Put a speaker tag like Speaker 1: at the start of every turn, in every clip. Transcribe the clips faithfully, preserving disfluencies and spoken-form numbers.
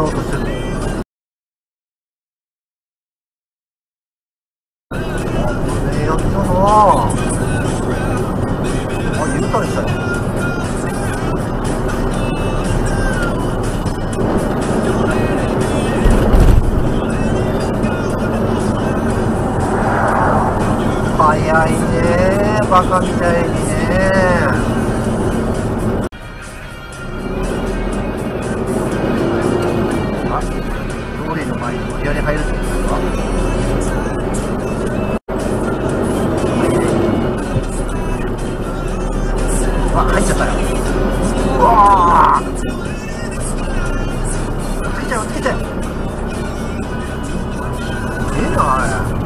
Speaker 1: うとしてる。あ、これやったなあ。あ、ゆったりしたよ。早いねー、バカみたいにね。あ、ローリーの前に無理やり入るってことですか。あ、入っちゃったよ。うわー、つけちゃうつけちゃう。ええなあれ。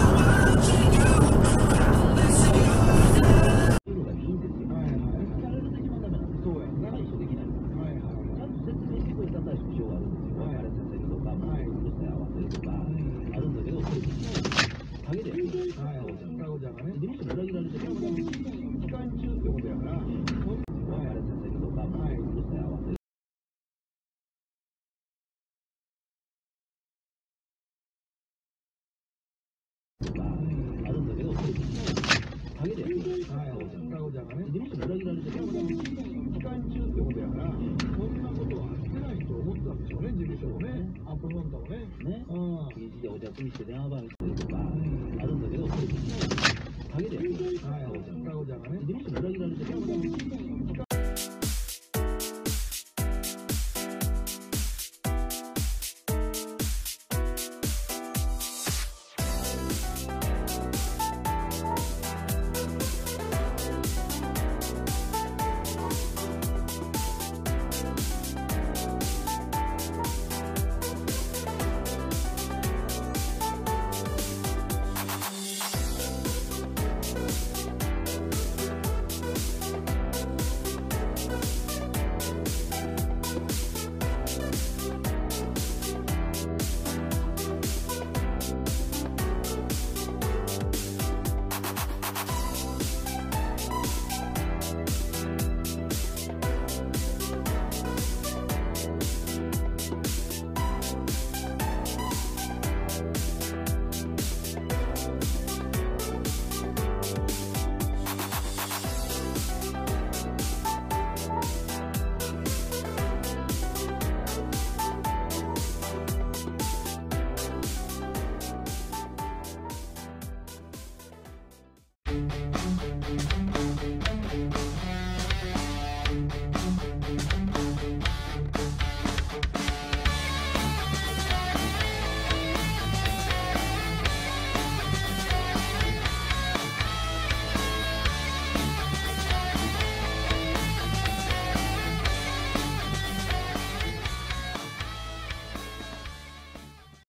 Speaker 1: お茶摘みして電話番号とかあるんだけど、陰で、はい、お茶がね、事務所に裏切られてる。